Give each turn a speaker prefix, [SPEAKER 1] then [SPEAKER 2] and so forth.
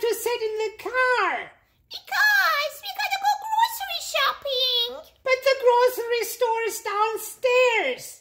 [SPEAKER 1] to sit in the car?
[SPEAKER 2] Because we gotta go grocery shopping.
[SPEAKER 1] But the grocery store is downstairs.